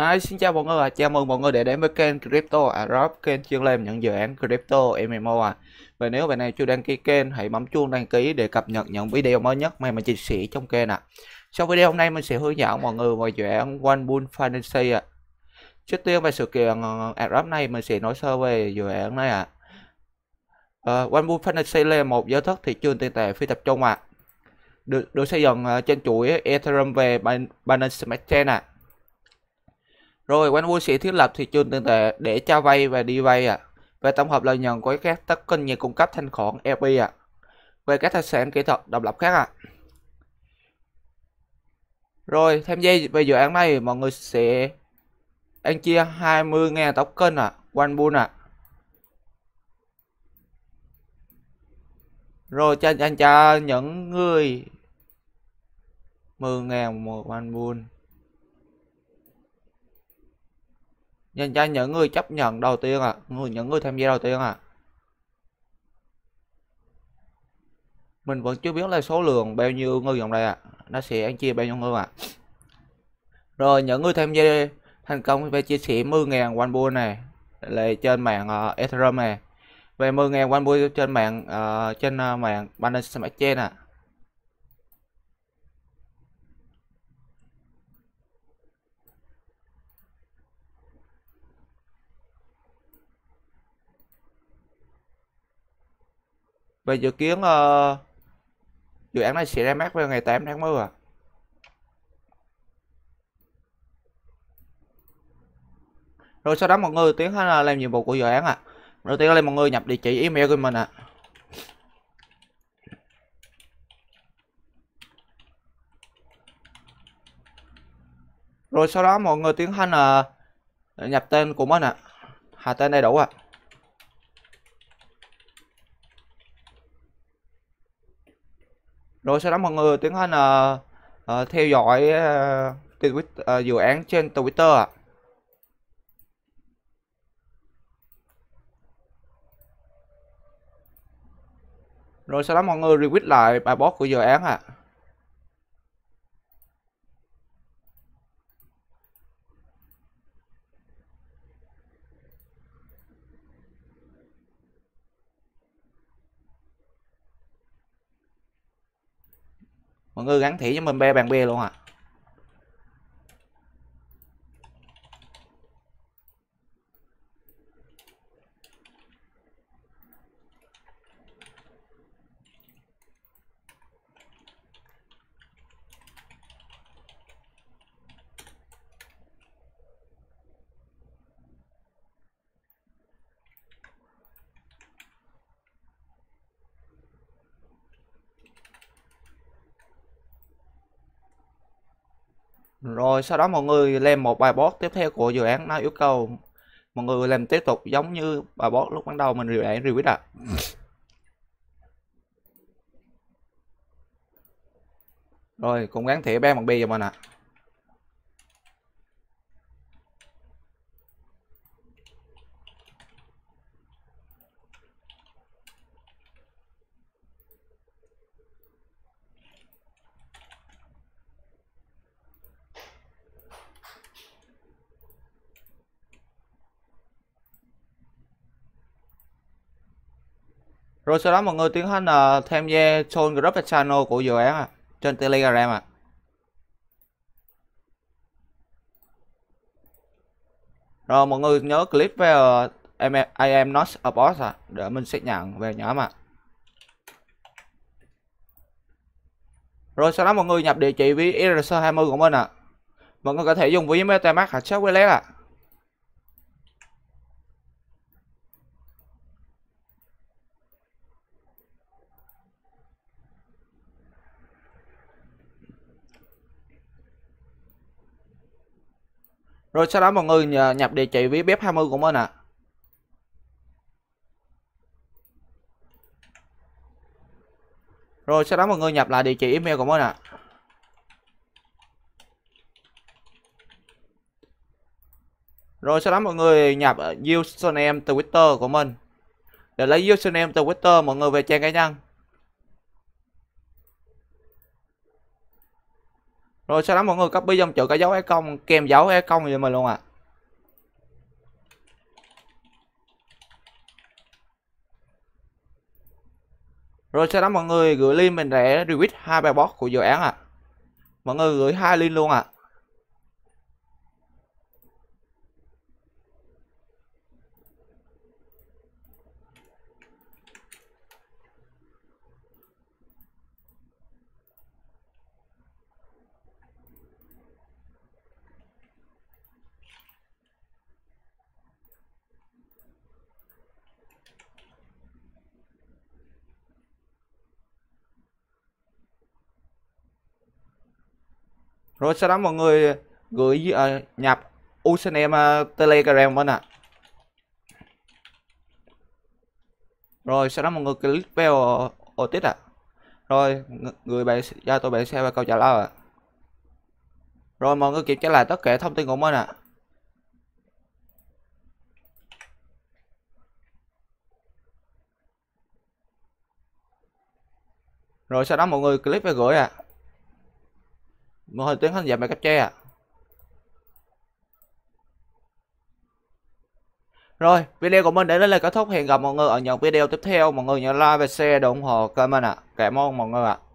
Hi, xin chào mọi người, chào mừng mọi người đã đến với kênh Crypto Arops, kênh chuyên làm những dự án Crypto MMO. Và nếu bạn này chưa đăng ký kênh, hãy bấm chuông đăng ký để cập nhật những video mới nhất mà mình chia sẻ trong kênh Sau video hôm nay mình sẽ hướng dẫn mọi người về dự án One Bull Fantasy Trước tiên về sự kiện Arops này mình sẽ nói sơ về dự án này One Bull Fantasy là một giới thức thị trường tiền tệ phi tập trung được xây dựng trên chuỗi Ethereum về Binance Smart Chain Rồi OneWall sẽ thiết lập thị trường tiền tệ để cho vay và đi vay Về tổng hợp lợi nhuận của các token nhà cung cấp thanh khoản LP Về các tài sản kỹ thuật độc lập khác Rồi tham gia về dự án này mọi người sẽ ăn chia 20.000 token OneWall Rồi cho những người 10.000 một OneWall dành cho những người chấp nhận đầu tiên những người tham gia đầu tiên Mình vẫn chưa biết là số lượng bao nhiêu người dòng đây nó sẽ ăn chia bao nhiêu người Rồi những người tham gia thành công phải chia sẻ 10.000 OneWall này là trên mạng Ethereum này về 10.000 OneWall trên mạng Binance Smart Chain Về dự kiến dự án này sẽ ra mắt vào ngày 8 tháng 10 Rồi sau đó mọi người tiến hành làm nhiệm vụ của dự án Đầu tiên là mọi người nhập địa chỉ email của mình Rồi sau đó mọi người tiến hành nhập tên của mình hạ tên đầy đủ Rồi sau đó mọi người tiến hành theo dõi dự án trên Twitter Rồi sau đó mọi người retweet lại bài post của dự án Mọi người gắn thỉ cho mình bằng bè luôn Rồi sau đó mọi người làm một bài post tiếp theo của dự án, nó yêu cầu mọi người làm tiếp tục giống như bài post lúc ban đầu mình review Rồi cũng gắn thẻ ban bằng bì cho mình Rồi sau đó mọi người tiến hành tham gia join group và channel của dự án trên Telegram Rồi mọi người nhớ click vào I am not a boss để mình xác nhận về nhóm Rồi sau đó mọi người nhập địa chỉ ví ERC20 của mình Mọi người có thể dùng ví MetaMask hoặc Check Wallet Rồi sau đó mọi người nhập địa chỉ ví BEP20 của mình Rồi sau đó mọi người nhập lại địa chỉ email của mình Rồi sau đó mọi người nhập username Twitter của mình. Để lấy username Twitter mọi người về trang cá nhân. Rồi sau đó mọi người copy dòng chữ cái dấu icon kèm dấu icon cho mình luôn ạ. Rồi sau đó mọi người gửi link mình để retweet 2 bài post của dự án ạ. Mọi người gửi 2 link luôn ạ. Rồi sau đó mọi người gửi nhập username Telegram bên ạ. Rồi sau đó mọi người click vào otis ạ. Rồi người bạn cho tôi bạn xem câu trả lời ạ. Rồi mọi người kiểm tra lại tất cả thông tin của mình ạ. Rồi sau đó mọi người click vào gửi ạ. Mọi người tiến hành nhập bài captcha ạ. Rồi, video của mình đến đây là kết thúc. Hẹn gặp mọi người ở những video tiếp theo. Mọi người nhớ like và share để ủng hộ kênh mình ạ. Cảm ơn mọi người ạ.